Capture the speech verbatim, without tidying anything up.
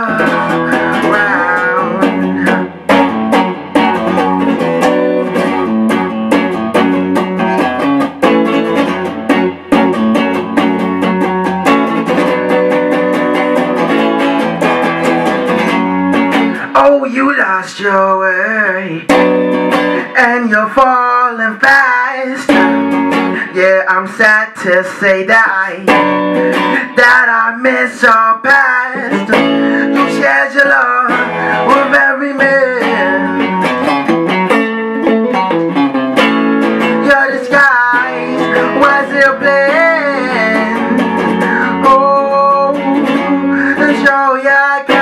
Oh, you lost your way, and you're falling fast. Yeah, I'm sad to say that I, that I miss our past. You shared your love with every man. Your disguise was your plan. Oh, show your